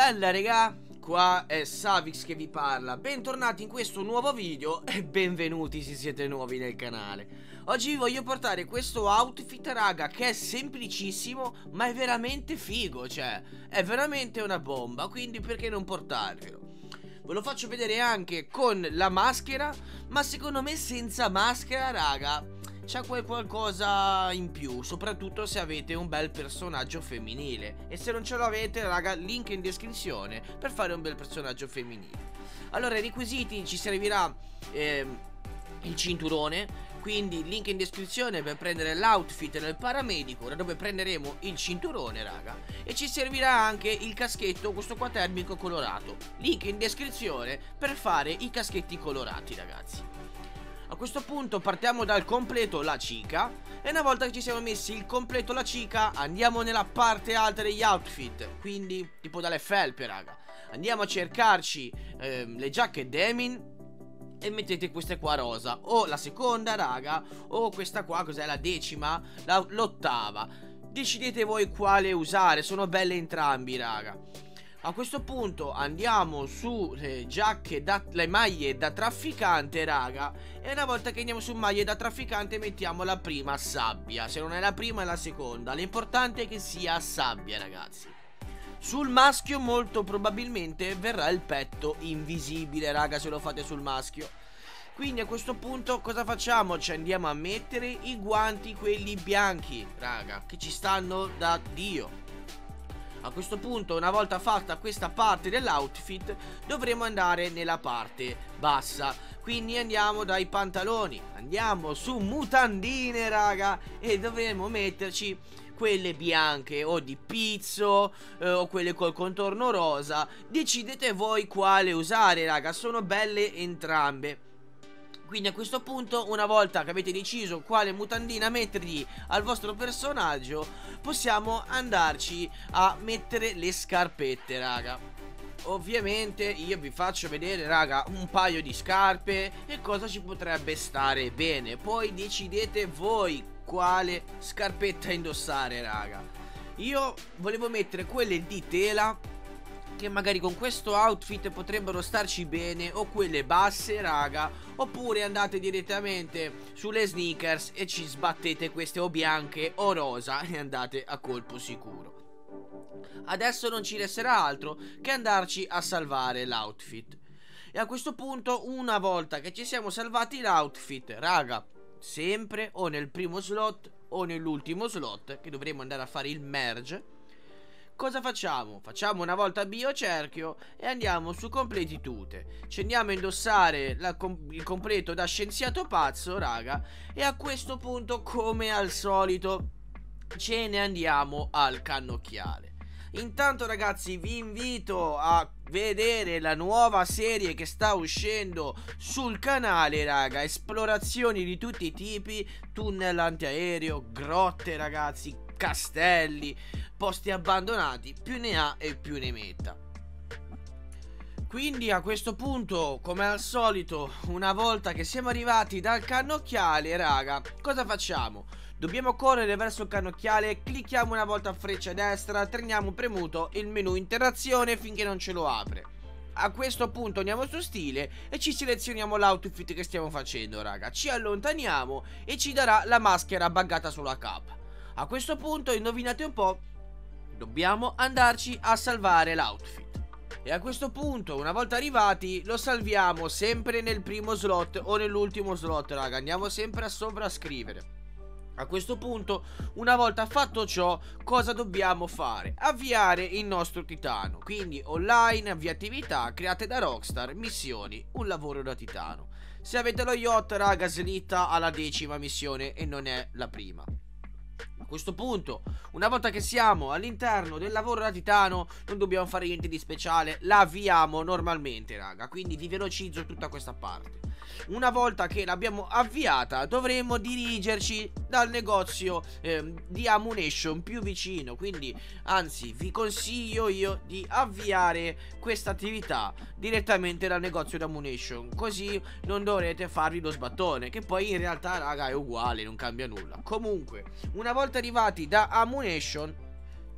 Bella regà, qua è Savix che vi parla. Bentornati in questo nuovo video e benvenuti se siete nuovi nel canale. Oggi vi voglio portare questo outfit raga, che è semplicissimo ma è veramente figo. Cioè è veramente una bomba, quindi perché non portarvelo? Ve lo faccio vedere anche con la maschera, ma secondo me senza maschera raga c'è qualcosa in più, soprattutto se avete un bel personaggio femminile. E se non ce l'avete raga, link in descrizione per fare un bel personaggio femminile. Allora, i requisiti: ci servirà il cinturone, quindi link in descrizione per prendere l'outfit nel paramedico, da dove prenderemo il cinturone raga. E ci servirà anche il caschetto, questo qua termico colorato, link in descrizione per fare i caschetti colorati ragazzi. A questo punto partiamo dal completo la cica. E una volta che ci siamo messi il completo la cica, andiamo nella parte alta degli outfit, quindi tipo dalle felpe raga. Andiamo a cercarci le giacche denim e mettete queste qua rosa, o la seconda raga, o questa qua cos'è, la decima, l'ottava. Decidete voi quale usare, sono belle entrambi raga. A questo punto andiamo sulle giacche, le maglie da trafficante raga. E una volta che andiamo su maglie da trafficante mettiamo la prima sabbia. Se non è la prima è la seconda. L'importante è che sia sabbia ragazzi. Sul maschio molto probabilmente verrà il petto invisibile raga, se lo fate sul maschio. Quindi a questo punto cosa facciamo? Ci andiamo a mettere i guanti, quelli bianchi raga, che ci stanno da Dio. A questo punto, una volta fatta questa parte dell'outfit, dovremo andare nella parte bassa. Quindi andiamo dai pantaloni, andiamo su mutandine raga, e dovremo metterci quelle bianche o di pizzo o quelle col contorno rosa. Decidete voi quale usare raga, sono belle entrambe. Quindi a questo punto, una volta che avete deciso quale mutandina mettergli al vostro personaggio, possiamo andarci a mettere le scarpette raga. Ovviamente io vi faccio vedere raga un paio di scarpe e cosa ci potrebbe stare bene. Poi decidete voi quale scarpetta indossare raga. Io volevo mettere quelle di tela, che magari con questo outfit potrebbero starci bene, o quelle basse raga, oppure andate direttamente sulle sneakers e ci sbattete queste o bianche o rosa e andate a colpo sicuro. Adesso non ci resterà altro che andarci a salvare l'outfit. E a questo punto, una volta che ci siamo salvati l'outfit raga, sempre o nel primo slot o nell'ultimo slot, che dovremo andare a fare il merge, cosa facciamo? Facciamo una volta biocerchio e andiamo su completi tute. Ci andiamo a indossare il completo da scienziato pazzo raga. E a questo punto, come al solito, ce ne andiamo al cannocchiale. Intanto ragazzi vi invito a vedere la nuova serie che sta uscendo sul canale raga. Esplorazioni di tutti i tipi, tunnel antiaereo, grotte ragazzi, castelli, posti abbandonati, più ne ha e più ne metta. Quindi a questo punto, come al solito, una volta che siamo arrivati dal cannocchiale raga, cosa facciamo? Dobbiamo correre verso il cannocchiale, clicchiamo una volta a freccia destra, teniamo premuto il menu interazione finché non ce lo apre. A questo punto andiamo su stile e ci selezioniamo l'outfit che stiamo facendo raga. Ci allontaniamo e ci darà la maschera buggata sulla capa. A questo punto, indovinate un po', dobbiamo andarci a salvare l'outfit. E a questo punto, una volta arrivati, lo salviamo sempre nel primo slot o nell'ultimo slot raga. Andiamo sempre a sovrascrivere. A questo punto, una volta fatto ciò, cosa dobbiamo fare? Avviare il nostro titano. Quindi online, avvia attività create da Rockstar, missioni, un lavoro da titano. Se avete lo yacht raga, slitta alla 10ª missione e non è la prima. A questo punto, una volta che siamo all'interno del lavoro da titano, non dobbiamo fare niente di speciale, la avviamo normalmente raga. Quindi vi velocizzo tutta questa parte. Una volta che l'abbiamo avviata, dovremo dirigerci dal negozio di ammunition più vicino. Quindi anzi vi consiglio io di avviare questa attività direttamente dal negozio di ammunition, così non dovrete farvi lo sbattone, che poi in realtà raga è uguale, non cambia nulla. Comunque, una volta arrivati da ammunition,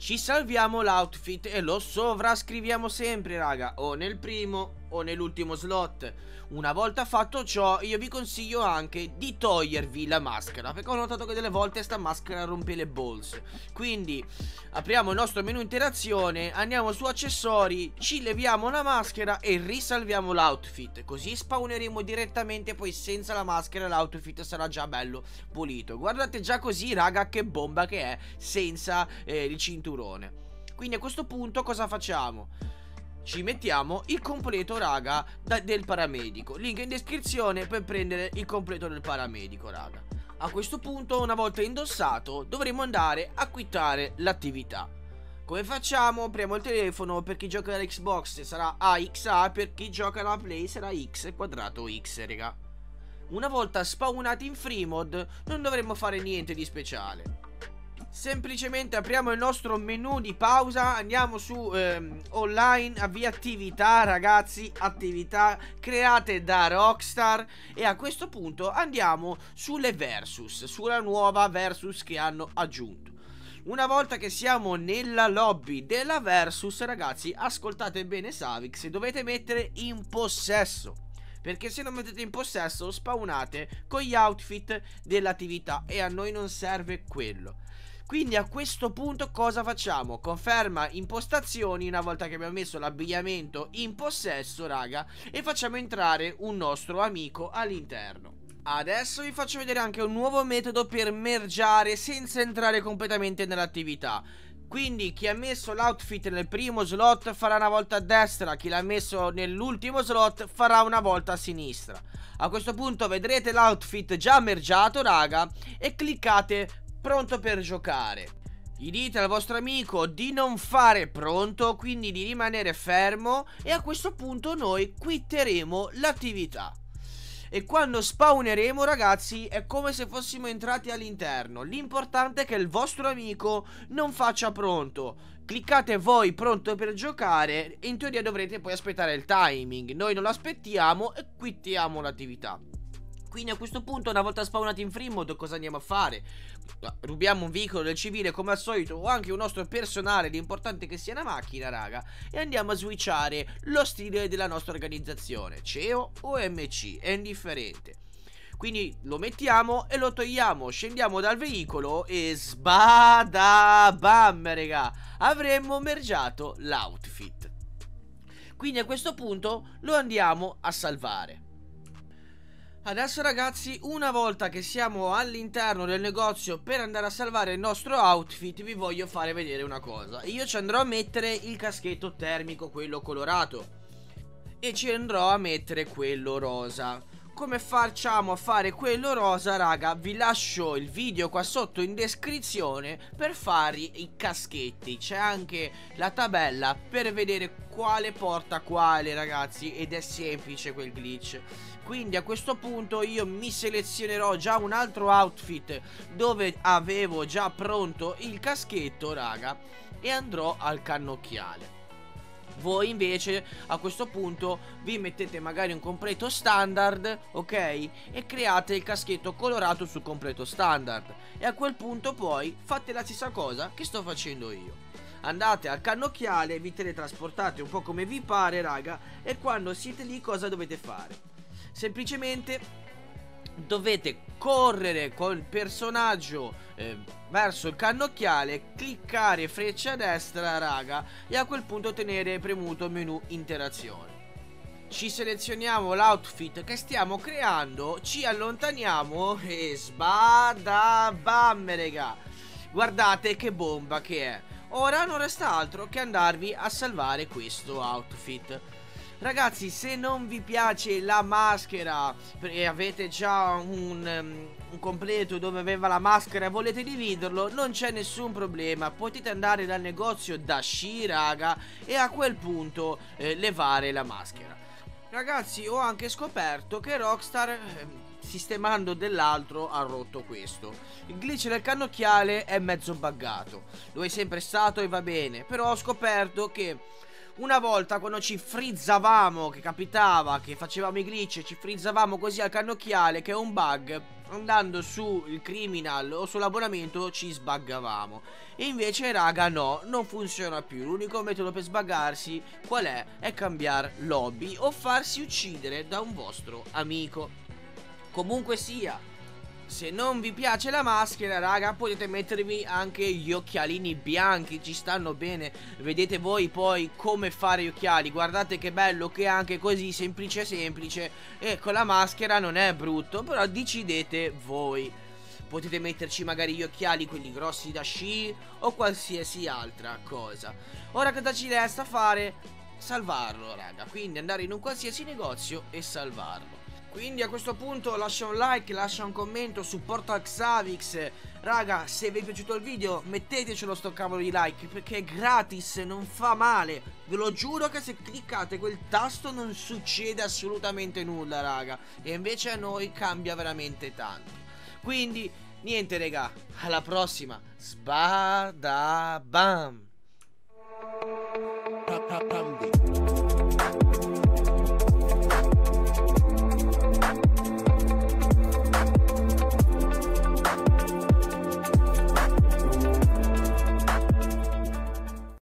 ci salviamo l'outfit e lo sovrascriviamo sempre, raga, o nel primo o nell'ultimo slot. Una volta fatto ciò, io vi consiglio anche di togliervi la maschera, perché ho notato che delle volte sta maschera rompe le balls. Quindi apriamo il nostro menu interazione, andiamo su accessori, ci leviamo la maschera e risalviamo l'outfit. Così spawneremo direttamente, poi senza la maschera l'outfit sarà già bello pulito. Guardate già così, raga, che bomba che è senza il cinturone. Quindi a questo punto cosa facciamo? Ci mettiamo il completo, raga, del paramedico. Link in descrizione per prendere il completo del paramedico, raga. A questo punto, una volta indossato, dovremo andare a quittare l'attività. Come facciamo? Apriamo il telefono. Per chi gioca alla Xbox sarà AXA, per chi gioca alla Play sarà X quadrato X, raga. Una volta spawnati in free mod, non dovremo fare niente di speciale. Semplicemente apriamo il nostro menu di pausa, andiamo su online, avvia attività, ragazzi, attività create da Rockstar, e a questo punto andiamo sulle versus, sulla nuova versus che hanno aggiunto. Una volta che siamo nella lobby della versus, ragazzi, ascoltate bene Savix, dovete mettere in possesso, perché se non mettete in possesso spawnate con gli outfit dell'attività e a noi non serve quello. Quindi a questo punto cosa facciamo? Conferma impostazioni una volta che abbiamo messo l'abbigliamento in possesso, raga, e facciamo entrare un nostro amico all'interno. Adesso vi faccio vedere anche un nuovo metodo per mergiare senza entrare completamente nell'attività. Quindi chi ha messo l'outfit nel primo slot farà una volta a destra, chi l'ha messo nell'ultimo slot farà una volta a sinistra. A questo punto vedrete l'outfit già mergiato, raga, e cliccate pronto per giocare. Gli dite al vostro amico di non fare pronto, quindi di rimanere fermo, e a questo punto noi quitteremo l'attività. E quando spawneremo, ragazzi, è come se fossimo entrati all'interno. L'importante è che il vostro amico non faccia pronto. Cliccate voi pronto per giocare e in teoria dovrete poi aspettare il timing. Noi non lo aspettiamo e quittiamo l'attività. Quindi a questo punto, una volta spawnati in free mode, cosa andiamo a fare? Rubiamo un veicolo del civile come al solito, o anche un nostro personale, l'importante è che sia una macchina, raga, e andiamo a switchare lo stile della nostra organizzazione, CEO o MC, è indifferente. Quindi lo mettiamo e lo togliamo, scendiamo dal veicolo e sbada bam, raga, avremmo mergiato l'outfit. Quindi a questo punto lo andiamo a salvare. Adesso, ragazzi, una volta che siamo all'interno del negozio per andare a salvare il nostro outfit, vi voglio fare vedere una cosa. Io ci andrò a mettere il caschetto termico, quello colorato, e ci andrò a mettere quello rosa. Come facciamo a fare quello rosa, raga? Vi lascio il video qua sotto in descrizione per fare i caschetti. C'è anche la tabella per vedere quale porta quale, ragazzi, ed è semplice quel glitch. Quindi a questo punto io mi selezionerò già un altro outfit dove avevo già pronto il caschetto, raga, e andrò al cannocchiale. Voi invece a questo punto vi mettete magari un completo standard, ok? E create il caschetto colorato sul completo standard. E a quel punto poi fate la stessa cosa che sto facendo io. Andate al cannocchiale, vi teletrasportate un po' come vi pare, raga, e quando siete lì cosa dovete fare? Semplicemente dovete correre col personaggio verso il cannocchiale, cliccare freccia a destra, raga, e a quel punto tenere premuto menu interazione. Ci selezioniamo l'outfit che stiamo creando, ci allontaniamo e sbada bam, raga. Guardate che bomba che è. Ora non resta altro che andarvi a salvare questo outfit. Ragazzi, se non vi piace la maschera e avete già un completo dove aveva la maschera e volete dividerlo, non c'è nessun problema. Potete andare dal negozio da Sci, raga, e a quel punto levare la maschera. Ragazzi, ho anche scoperto che Rockstar, sistemando dell'altro, ha rotto questo. Il glitch del cannocchiale è mezzo buggato. Lo è sempre stato e va bene, però ho scoperto che Una volta quando ci frizzavamo, che capitava, che facevamo i glitch e ci frizzavamo così al cannocchiale, che è un bug, andando sul criminal o sull'abbonamento ci sbuggavamo. E invece raga no, non funziona più. L'unico metodo per sbuggarsi qual è? È cambiare lobby o farsi uccidere da un vostro amico. Comunque sia, se non vi piace la maschera raga, potete mettervi anche gli occhialini bianchi, ci stanno bene. Vedete voi poi come fare gli occhiali, guardate che bello che è anche così semplice semplice. E con la maschera non è brutto, però decidete voi. Potete metterci magari gli occhiali, quelli grossi da sci o qualsiasi altra cosa. Ora cosa ci resta fare? Salvarlo raga, quindi andare in un qualsiasi negozio e salvarlo. Quindi a questo punto lascia un like, lascia un commento, supporta Xavix. Raga, se vi è piaciuto il video mettetecelo sto cavolo di like, perché è gratis, non fa male. Ve lo giuro che se cliccate quel tasto non succede assolutamente nulla raga. E invece a noi cambia veramente tanto. Quindi niente raga, alla prossima. Sbada bam.